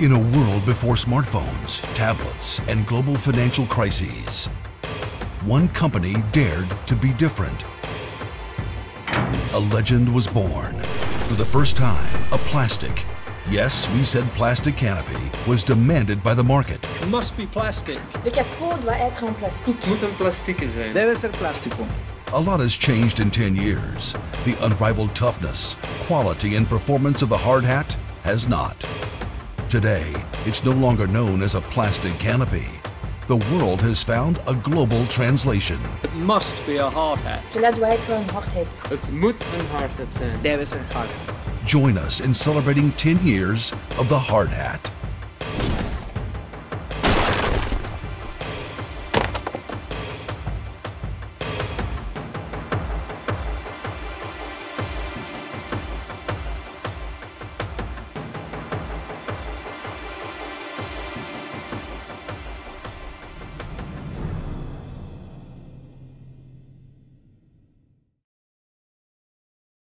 In a world before smartphones, tablets, and global financial crises, one company dared to be different. A legend was born. For the first time, a plastic, yes, we said plastic canopy, was demanded by the market. It must be plastic. Le capot doit être en plastique. Moet een plastic zijn. Deve ser plastico. A lot has changed in 10 years. The unrivaled toughness, quality, and performance of the HardHat has not. Today, it's no longer known as a plastic canopy. The world has found a global translation. It must be a hard hat. Cela doit être un HardHat. Het moet een hard hat zijn. Deve ser HardHat. Join us in celebrating 10 years of the HardHat.